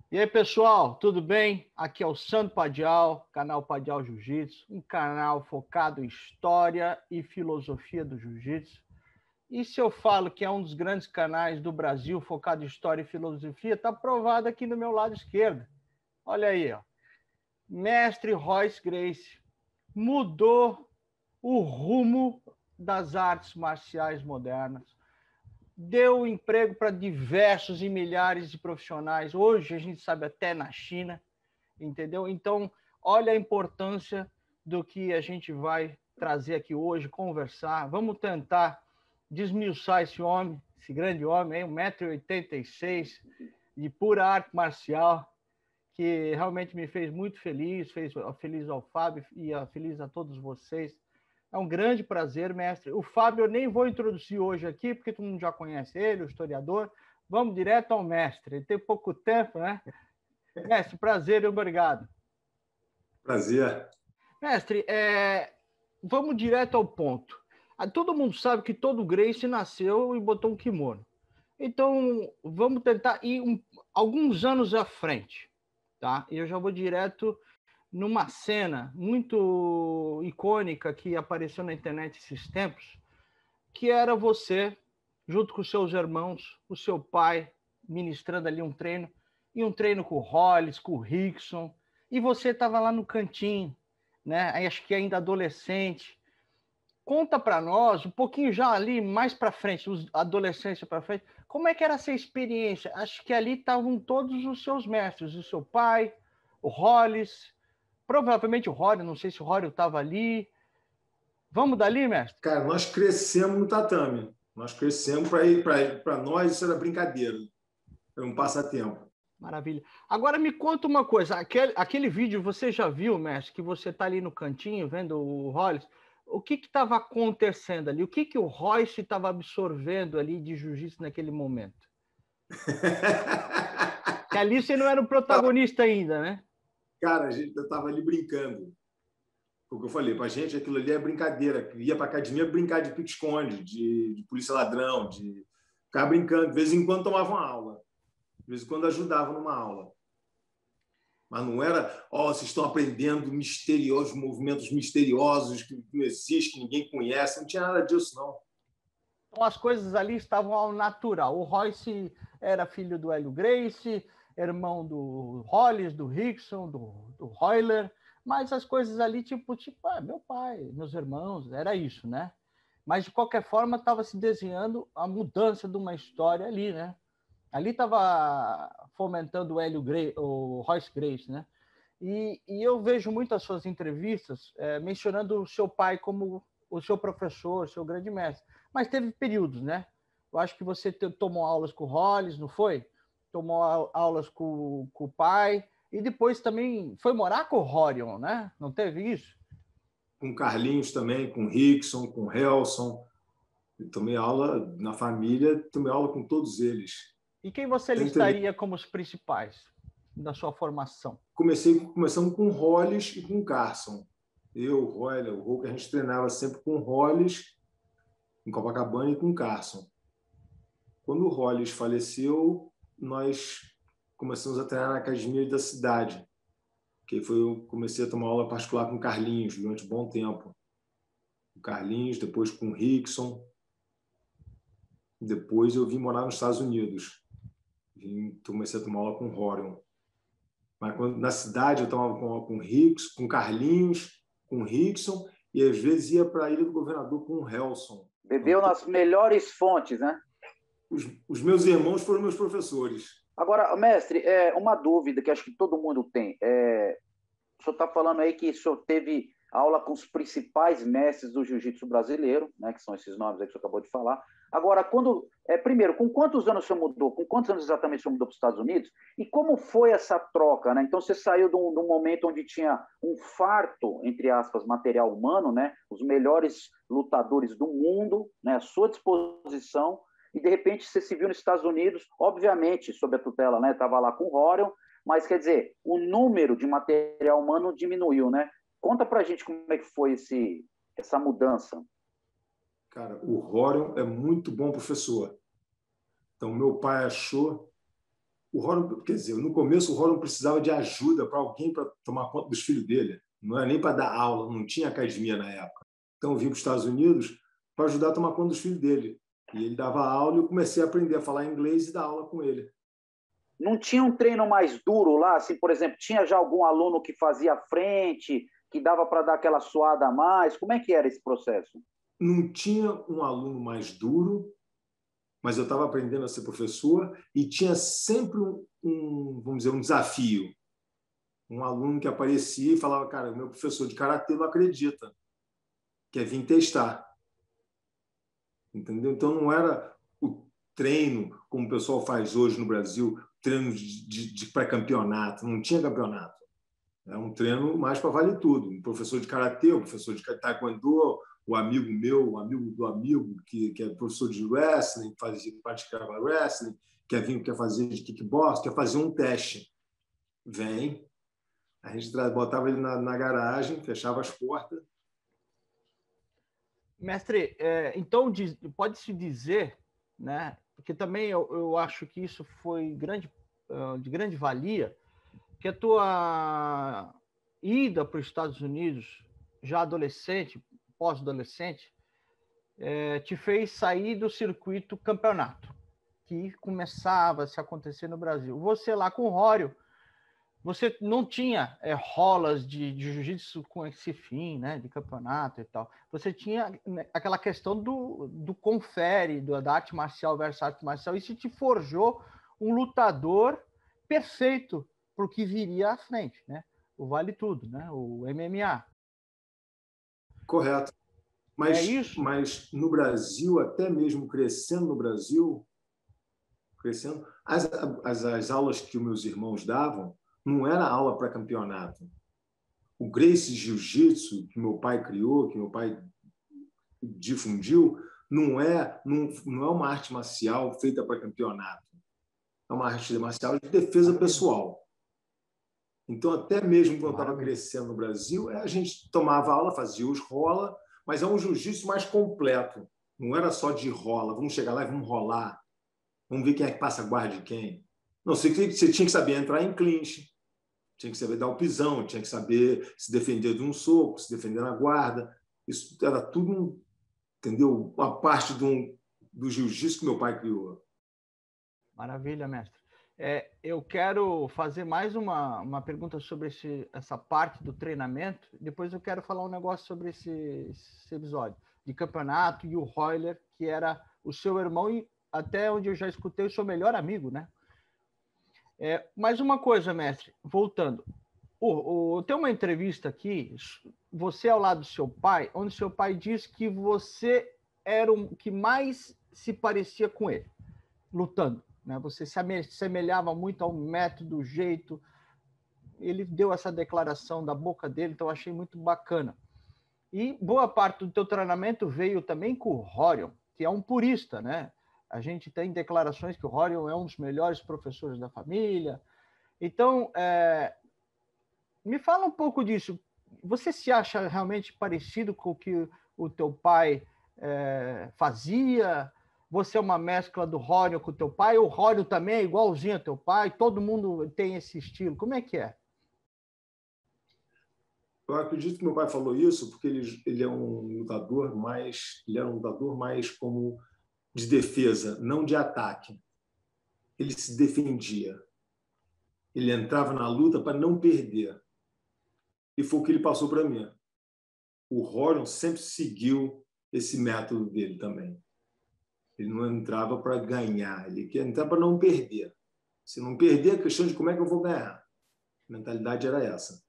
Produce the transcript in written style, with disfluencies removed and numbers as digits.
E aí, pessoal, tudo bem? Aqui é o Sandro Padial, canal Padial Jiu-Jitsu, um canal focado em história e filosofia do jiu-jitsu. E se eu falo que é um dos grandes canais do Brasil focado em história e filosofia, está provado aqui no meu lado esquerdo. Olha aí, ó. Mestre Royce Gracie mudou o rumo das artes marciais modernas, deu emprego para diversos e milhares de profissionais. Hoje a gente sabe até na China, entendeu? Então, olha a importância do que a gente vai trazer aqui hoje, conversar. Vamos tentar desmiuçar esse homem, esse grande homem, 1,86 m, de pura arte marcial, que realmente me fez muito feliz, fez feliz ao Fábio e feliz a todos vocês. É um grande prazer, mestre. O Fábio eu nem vou introduzir hoje aqui, porque todo mundo já conhece ele, o historiador. Vamos direto ao mestre. Ele tem pouco tempo, né? Mestre, prazer e obrigado. Prazer. Mestre, vamos direto ao ponto. Todo mundo sabe que todo Gracie nasceu e botou um kimono. Então, vamos tentar ir alguns anos à frente, tá? E eu já vou direto numa cena muito icônica que apareceu na internet esses tempos, que era você, junto com seus irmãos, o seu pai, ministrando ali um treino, e um treino com o Hollis, com o Rickson, e você estava lá no cantinho, né? Acho que ainda adolescente. Conta para nós, um pouquinho já ali mais para frente, adolescência para frente, como é que era essa experiência? Acho que ali estavam todos os seus mestres, o seu pai, o Hollis, provavelmente o Rory, não sei se o Rory estava ali. Vamos dali, mestre? Cara, nós crescemos no tatame. Nós crescemos para nós, isso era brincadeira. Era um passatempo. Maravilha. Agora me conta uma coisa, aquele vídeo você já viu, mestre, que você está ali no cantinho vendo o Hollis, o que estava acontecendo ali? O que o Royce estava absorvendo ali de jiu-jitsu naquele momento? Que ali você não era o protagonista ainda, né? Cara, eu estava ali brincando. O que eu falei, para a gente aquilo ali é brincadeira. Ia para academia brincar de pique-esconde, de polícia ladrão, de ficar brincando. De vez em quando tomava uma aula. De vez em quando ajudava numa aula. Mas não era, vocês estão aprendendo misteriosos, movimentos misteriosos que não existem, que ninguém conhece. Não tinha nada disso, não. Então as coisas ali estavam ao natural. O Royce era filho do Hélio Gracie, irmão do Hollis, do Rickson, do Royler, mas as coisas ali, tipo, meu pai, meus irmãos, era isso, né? Mas de qualquer forma estava se desenhando a mudança de uma história ali, né? Ali estava fomentando o o Royce Gracie, né? E eu vejo muitas suas entrevistas mencionando o seu pai como o seu professor, o seu grande mestre. Mas teve períodos, né? Eu acho que você tomou aulas com o Hollis, não foi? Tomou aulas com o pai. E depois também foi morar com o Horion, né? Não teve isso? Com Carlinhos também, com Rickson, com Helson. Eu tomei aula na família, tomei aula com todos eles. E quem você listaria como os principais da sua formação? Começamos com Hollis e com Carson. Eu, o Royler, o Hulk, a gente treinava sempre com Hollis, em Copacabana, e com Carson. Quando o Hollis faleceu, nós começamos a treinar na academia da cidade, que foi eu comecei a tomar aula particular com Carlinhos durante um bom tempo. Com Carlinhos, depois com Rickson. Depois eu vim morar nos Estados Unidos. Comecei a tomar aula com Horion. Mas na cidade eu tomava com Rickson, com Carlinhos, com Rickson, e às vezes ia para a Ilha do Governador com o Helson. Bebeu nas melhores fontes, né? Os meus irmãos foram meus professores. Agora, mestre, uma dúvida que acho que todo mundo tem. O senhor está falando aí que o senhor teve aula com os principais mestres do jiu-jitsu brasileiro, né, que são esses nomes aí que o senhor acabou de falar. Agora, primeiro, com quantos anos o senhor mudou? Com quantos anos exatamente o senhor mudou para os Estados Unidos? E como foi essa troca, né? Então, você saiu de um momento onde tinha um farto, entre aspas, material humano, né? Os melhores lutadores do mundo, né, à sua disposição, e de repente você se viu nos Estados Unidos, obviamente, sob a tutela, né? Estava lá com o Horion, mas, quer dizer, o número de material humano diminuiu, né? Conta pra gente como é que foi essa mudança. Cara, o Horion é muito bom professor. Então, meu pai achou o Rorion, quer dizer, no começo o Rorion precisava de ajuda para alguém para tomar conta dos filhos dele. Não era nem para dar aula, não tinha academia na época. Então eu vim para os Estados Unidos para ajudar a tomar conta dos filhos dele. E ele dava aula e eu comecei a aprender a falar inglês e dar aula com ele. Não tinha um treino mais duro lá? Assim, por exemplo, tinha já algum aluno que fazia frente, que dava para dar aquela suada a mais? Como é que era esse processo? Não tinha um aluno mais duro, mas eu estava aprendendo a ser professor e tinha sempre vamos dizer, um desafio. Um aluno que aparecia e falava, cara, meu professor de karatê não acredita, quer vir testar. Entendeu? Então não era o treino, como o pessoal faz hoje no Brasil, treino de pré-campeonato, não tinha campeonato. Era um treino mais para vale tudo. Um professor de karatê, um professor de taekwondo, o amigo meu, o amigo do amigo, que é professor de wrestling, praticava wrestling, quer fazer de kickbox, quer fazer um teste. Vem, a gente botava ele na garagem, fechava as portas. Mestre, então pode-se dizer, né, porque também eu acho que isso foi de grande valia, que a tua ida para os Estados Unidos, já adolescente, pós-adolescente, te fez sair do circuito campeonato, que começava a se acontecer no Brasil. Você lá com o Rório, você não tinha rolas de jiu-jitsu com esse fim, né, de campeonato e tal. Você tinha aquela questão do confere, da arte marcial versus arte marcial. Isso te forjou um lutador perfeito para o que viria à frente, né? O Vale Tudo, né? O MMA. Correto. Mas no Brasil, até mesmo crescendo no Brasil, as aulas que os meus irmãos davam não era aula para campeonato. O Gracie Jiu-Jitsu, que meu pai criou, que meu pai difundiu, não é uma arte marcial feita para campeonato. É uma arte marcial de defesa pessoal. Então, até mesmo quando eu estava crescendo no Brasil, a gente tomava aula, fazia os rola, mas é um jiu-jitsu mais completo. Não era só de rola. Vamos chegar lá e vamos rolar. Vamos ver quem é que passa a guarda de quem. Não, você tinha que saber entrar em clinch, tinha que saber dar o pisão, tinha que saber se defender de um soco, se defender na guarda. Isso era tudo, entendeu? Uma parte do jiu-jitsu que meu pai criou. Maravilha, mestre. Eu quero fazer mais uma pergunta sobre essa parte do treinamento. Depois eu quero falar um negócio sobre esse episódio de campeonato e o Royler, que era o seu irmão e até onde eu já escutei o seu melhor amigo, né? Mais uma coisa, mestre, voltando. Tem uma entrevista aqui, você ao lado do seu pai, onde seu pai diz que você era o que mais se parecia com ele, lutando. Né? Você se assemelhava muito ao método, jeito. Ele deu essa declaração da boca dele, então eu achei muito bacana. E boa parte do teu treinamento veio também com o Rorion, que é um purista, né? A gente tem declarações que o Rorion é um dos melhores professores da família. Então, me fala um pouco disso. Você se acha realmente parecido com o que o teu pai fazia? Você é uma mescla do Rorion com o teu pai? O Rorion também é igualzinho ao teu pai? Todo mundo tem esse estilo? Como é que é? Eu acredito que meu pai falou isso porque ele é um lutador mais como de defesa, não de ataque. Ele se defendia. Ele entrava na luta para não perder. E foi o que ele passou para mim. O Rorion sempre seguiu esse método dele também. Ele não entrava para ganhar, ele queria entrar para não perder. Se não perder, a questão de como é que eu vou ganhar. A mentalidade era essa.